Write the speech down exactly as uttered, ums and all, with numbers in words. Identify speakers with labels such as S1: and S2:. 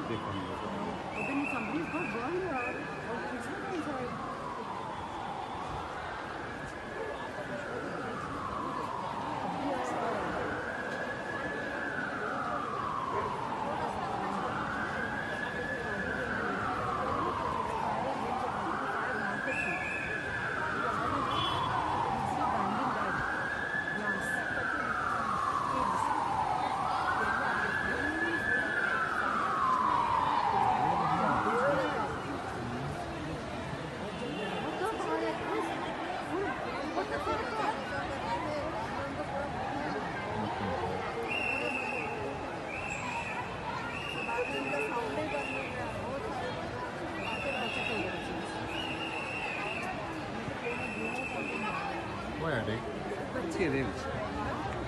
S1: देखो हम लोग
S2: Open somebody's got girl yaar. और किसी का inside.
S1: Where are they?
S2: बच्चे